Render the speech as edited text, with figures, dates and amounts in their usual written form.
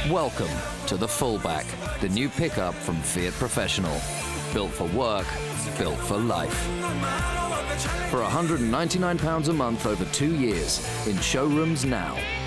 Welcome to the Fullback, the new pickup from Fiat Professional. Built for work, built for life. For £199 a month over 2 years, in showrooms now.